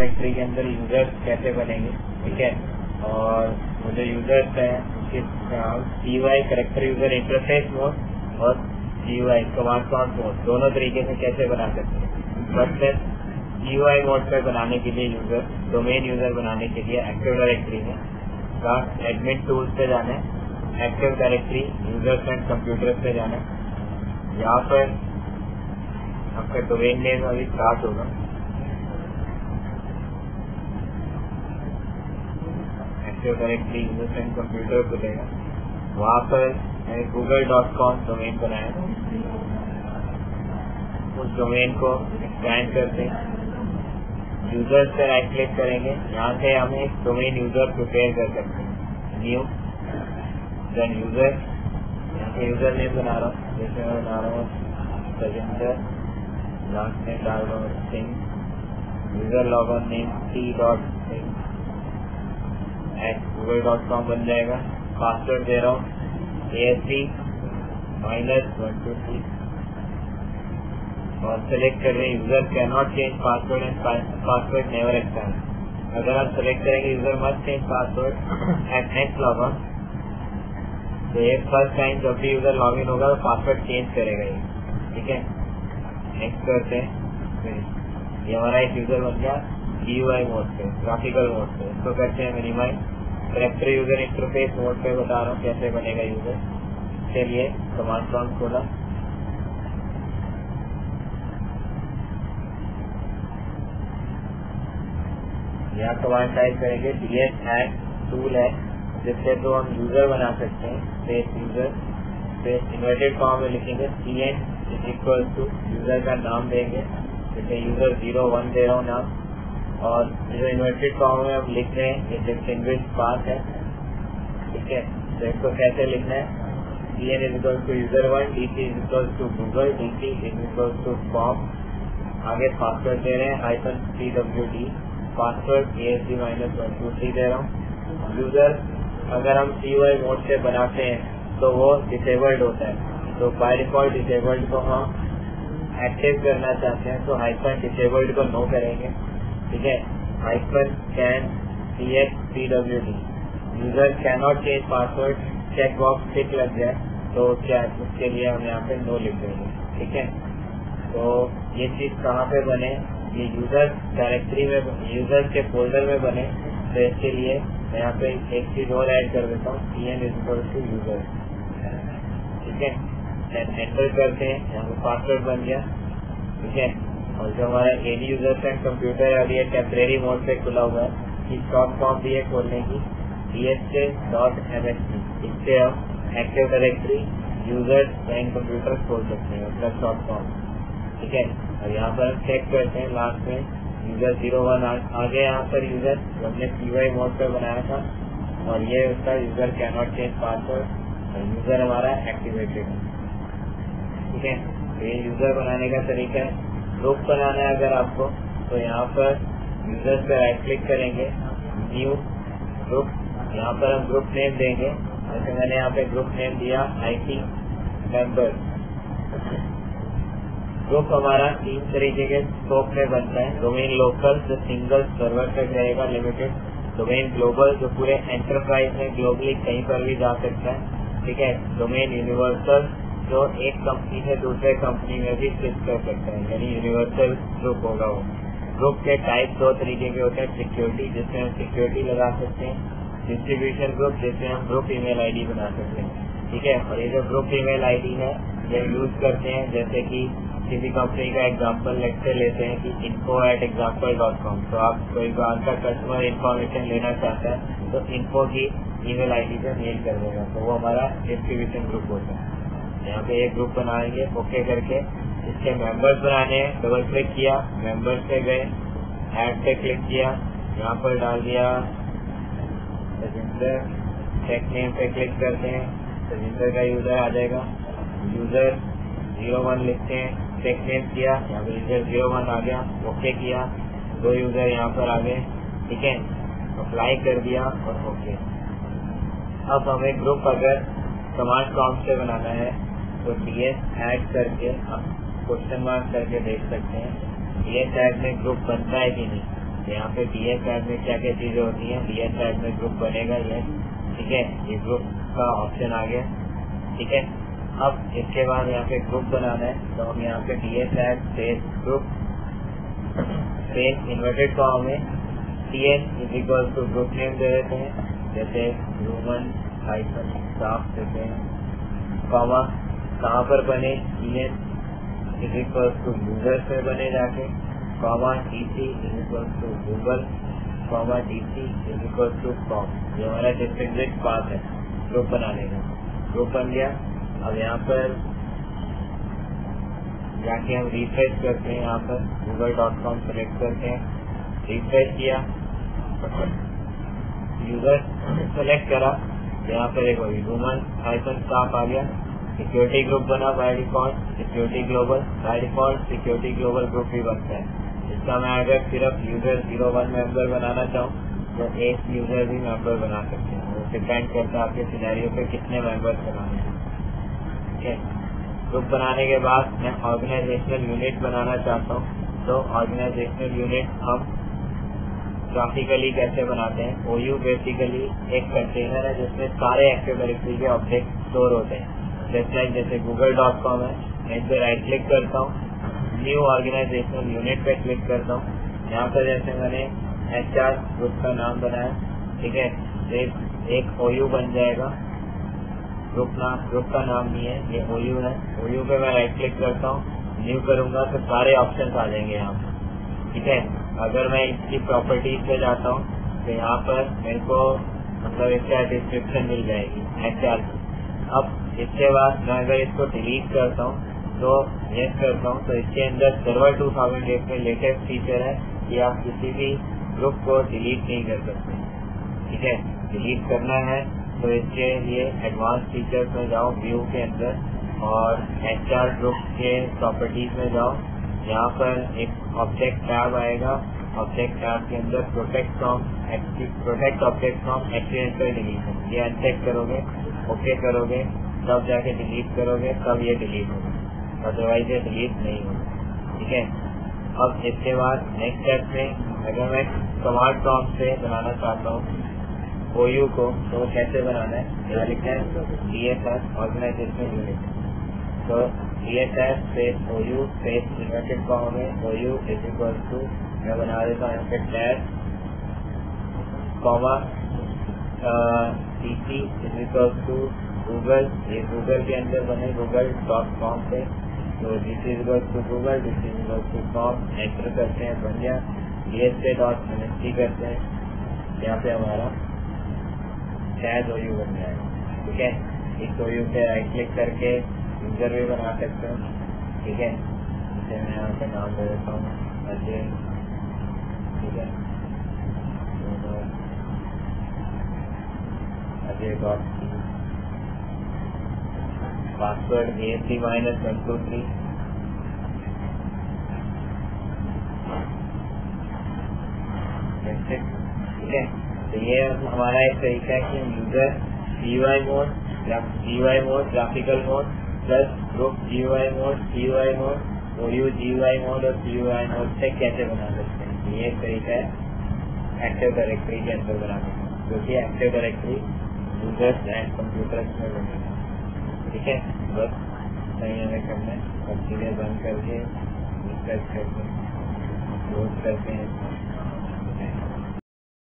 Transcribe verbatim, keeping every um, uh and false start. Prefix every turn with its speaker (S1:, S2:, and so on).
S1: Directory के अंदर users कैसे बनेंगे, ठीक है। और वो जो यूजर्स है उसके C Y character user interface mode और G Y command prompt mode दोनों तरीके से कैसे बना सकते हैं। फर्स्ट है जी वाई मोड पर बनाने के लिए यूजर डोमेन यूजर बनाने के लिए एक्टिव डायरेक्टरी में एडमिन टूल्स पे जाना है, active directory users and computers पे जाना है। यहाँ पर आपका डोमेन नेम अभी स्टार्ट होगा, active directory users and computer खुलेगा। वहाँ पर मैंने गूगल डॉट कॉम डोमेन बनाया, उस डोमेन को एक्सपैंड करते हैं, यूजर्स पे राइट क्लिक करेंगे। यहाँ से हम एक डोमेन यूजर प्रिपेयर कर सकते हैं, न्यू देन यूजर, यहाँ पे यूजर नेम बना रहा हूँ, जैसे मैं बना रहा हूँ सजेंदर, लास्ट नेम डाल रहा हूँ Singh, user logon name T dot Singh at Google dot com बन जाएगा। पासवर्ड दे रहा हूँ A S C minus one two three और सेलेक्ट कर रहे हैं user can not change password and password never expire. अगर आप सेलेक्ट करेंगे user must change password at next log on, तो ये फर्स्ट टाइम जब भी यूजर लॉग इन होगा तो पासवर्ड चेंज करेगा ये, ठीक है। नेक्स्ट करते हैं, ये हमारा एक यूजर बन गया जी यू आई मोड पे, ग्राफिकल मोड पे। इसको करते हैं minimise, character user interface mode पे बता रहा हूँ कैसे बनेगा यूजर। चलिए कमांड प्रॉम्प्ट खोला, यहाँ कमांड टाइप करेंगे डी एस हैक टूल है जिससे तो हम यूजर बना सकते हैं। Space user space inverted comma में लिखेंगे C N is equal to user का नाम देंगे, जैसे यूजर जीरो वन दे रहा हूँ नाम, और जो इन्वर्टेड कॉमा में हम लिख रहे हैं ये डिस्टिंग्विश पाथ है, ठीक है। तो इसको कैसे लिखना है, C N is equal to user one, D C is equal to Google, D C is equal to form, आगे पासवर्ड दे रहे हैं hyphen C W D, password A S D minus one two three दे रहा हूँ। User अगर हम सी Y mode से बनाते हैं तो वो डिसेबल्ड होता है, तो बाय डिफॉल्ट डिसेबल्ड को हम एक्टिव करना चाहते हैं तो हाइफन डिसेबल्ड को नो करेंगे, ठीक है। Hyphen can C H C W D, user can not change password check box tick लग जाए तो क्या उसके लिए हम यहाँ पे नो लिख देंगे, ठीक है। तो ये चीज कहाँ पे बने, ये यूजर डायरेक्टरी में, यूजर के फोल्डर में बने, तो इसके लिए मैं यहाँ पे एक चीज और ऐड कर देता हूँ C N is equal to user, ठीक है। एंटर करते हैं, यहाँ पे पासवर्ड बन गया, ठीक है। और जो हमारा एडी यूजर एंड कंप्यूटर है अभी टेम्परेरी मोड पे खुला हुआ है, इस डॉट कॉम भी है खोलने की, D S K dot M S T, इससे हम active directory user and computer खोल सकते हैं प्लस डॉट कॉम, ठीक है। और यहाँ पर हम चेक करते हैं लास्ट में यूजर जीरो वन आगे, यहाँ पर यूजर हमने सी वाई मोड पर बनाया था और ये उसका user can not change password और यूजर हमारा एक्टिवेटेड है, ठीक है। तो ये यूजर बनाने का तरीका है। ग्रुप बनाना है अगर आपको तो यहाँ पर यूजर पे राइट क्लिक करेंगे, न्यू ग्रुप, यहाँ पर हम ग्रुप नेम देंगे, जैसे मैंने यहाँ पे ग्रुप नेम दिया आई टी मेंबर। ग्रुप हमारा तीन तरीके के स्कोप में बनता है, डोमेन लोकल जो सिंगल सर्वर तक रहेगा लिमिटेड, डोमेन ग्लोबल जो पूरे एंटरप्राइज में ग्लोबली कहीं पर भी जा सकता है, ठीक है। डोमेन यूनिवर्सल जो एक कंपनी से दूसरे कंपनी में भी स्विच कर सकता है, यानी यूनिवर्सल ग्रुप होगा वो। ग्रुप के टाइप दो तरीके के होते हैं, सिक्योरिटी जिसमें हम सिक्योरिटी लगा सकते हैं, डिस्ट्रीब्यूशन ग्रुप जिसमें हम ग्रुप ईमेल आईडी बना सकते हैं, ठीक है। और ये जो ग्रुप ईमेल आईडी है ये यूज करते हैं, जैसे कि किसी कंपनी का एग्जाम्पल लेक्चर लेते हैं कि info at example dot com, तो आप कोई बार का कस्टमर इन्फॉर्मेशन लेना चाहता है तो इन्फो की ईमेल आईडी पे मेल कर देगा, तो वो हमारा डिस्ट्रीब्यूशन ग्रुप होता है। यहाँ पे एक ग्रुप बनाएंगे ओके करके, इसके मेंबर्स बनाने हैं, डबल क्लिक किया, मेंबर्स पे गए, ऐड पे क्लिक किया, यहाँ पर डाल दिया रजिंदर, चेक नेम पे क्लिक करते हैं, रजिंदर का यूजर आ जाएगा, यूजर जीरो वन लिखते हैं, चेक नेम किया, यहाँ पे यूजर जीरो वन आ गया, ओके किया, दो यूजर यहाँ पर आ गए, ठीक है, अप्लाई कर दिया और ओके। अब हमें ग्रुप अगर कमांड प्रॉम्प्ट से बनाना है तो डी एस ऐड करके हम क्वेश्चन मार्क करके देख सकते हैं डी एस ऐड में ग्रुप बनता है कि नहीं, यहाँ पे डी एस टैब में क्या क्या चीजें होती हैं, डी एस टैब में ग्रुप बनेगा ये, ठीक है, ये ग्रुप का ऑप्शन आ गया, ठीक है। अब इसके बाद यहाँ पे ग्रुप बनाना है, तो हम यहाँ पे D S tab space group space inverted comma में T N is equal to group name दे देते हैं, जैसे ह्यूमन हाइफन स्टाफ देते हैं, कॉमा कहाँ पर बने, T N is equal to users में बने जाके, comma D C is equal to Google, comma D C is equal to com. ये हमारा डिस्टिंग्विश पाथ है ग्रुप बनाने का। ग्रुप बन गया। अब यहाँ पर जाके हम रिफ्रेश करते हैं, यहाँ पर गूगल डॉट कॉम सेलेक्ट करते हैं, रिफ्रेश किया, यूजर सेलेक्ट करा, यहाँ पर एक ह्यूमन हाइफन स्टाफ आ गया, सिक्योरिटी ग्रुप बना by default, security global by default security global group भी बनता है। इसका मैं अगर सिर्फ यूजर जीरो वन मेंबर बनाना चाहूँ तो एक यूजर भी मेंबर बना सकते हैं, वो डिपेंड करता है आपके सिनेरियो पे कितने मेंबर बनाने हैं, ठीक है। ग्रुप बनाने के बाद मैं ऑर्गेनाइजेशनल यूनिट बनाना चाहता हूँ, तो ऑर्गेनाइजेशनल यूनिट हम ग्राफिकली कैसे बनाते हैं, ओयू बेसिकली एक कंटेनर है जिसमें सारे एक्टिव डायरेक्टरी के ऑब्जेक्ट स्टोर होते हैं, जैसे जैसे गूगल डॉट कॉम है। मैं इस पर राइट क्लिक करता हूँ, न्यू ऑर्गेनाइजेशनल यूनिट पे क्लिक करता हूँ, यहाँ पर जैसे मैंने एच आर ग्रुप का नाम बनाया, ठीक है, एक, एक ओयू बन जाएगा, ग्रुप नाम ग्रुप का नाम नहीं है, ये ओयू है। ओयू पे मैं राइट क्लिक करता हूँ, न्यू करूंगा तो सारे ऑप्शन आ जाएंगे यहाँ पर, ठीक है। अगर मैं इसकी प्रॉपर्टीज पे जाता हूँ तो यहाँ पर मेरे को मतलब इसका डिस्क्रिप्शन मिल जाएगी एच आर। अब इसके बाद मैं अगर इसको डिलीट करता हूँ तो यस करता हूँ, तो इसके अंदर सर्वर टू थाउजेंड एट में लेटेस्ट फीचर है कि आप किसी भी ग्रुप को डिलीट नहीं कर सकते, ठीक है। डिलीट करना है तो इसके लिए एडवांस फीचर्स में जाओ व्यू के अंदर, और एच आर ग्रुप के प्रॉपर्टीज में जाओ, यहाँ पर एक ऑब्जेक्ट टैब आएगा, ऑब्जेक्ट टैब के अंदर protect from protect object from accidental deletion, ये अनचेक करोगे, ओके करोगे, तब जाके डिलीट करोगे, तब ये डिलीट होगा, अदरवाइज ये डिलीट नहीं होगा, ठीक है। अब इसके बाद नेक्स्ट स्टेप में अगर मैं कमांड प्रॉम्प्ट से बनाना चाहता हूँ ओयू को, तो कैसे बनाना है, यहाँ लिखना है D S S organisational unit, तो D S S space OU space inverted comma में ओयू इज इक्वल टू, मैं बना देता हूँ इसके tag comma D C is equal to Google, ये गूगल के अंदर बने गूगल डॉट कॉम पे, तो this is equal to Google, this is equal to com, enter करते हैं, बन गया। डी एस पे डॉट एन एस टी करते हैं, यहाँ पे हमारा टैग ओयू बन जाएगा, ठीक है। इस ओयू पे राइट क्लिक करके यूजर भी बना सकते हैं, ठीक है। इसे मैं यहाँ पे नाम दे देता हूँ अजय, ठीक है, Ajay dot password A C minus one two three, ठीक है। तो ये हमारा एक तरीका है कि user GUI mode, GUI mode, graphical mode plus group GUI mode, GUI mode, OU GUI mode और जीयूआई मोड से कैसे बना सकते हैं। ये एक तरीका है एक्टिव डायरेक्टरी के अंदर बनाने का, जो कि active directory users and computers में बनेगा, ठीक है। बस सही हमें करना है, सब चीजें बंद करके रिफ्रेश करके क्लोज करते हैं।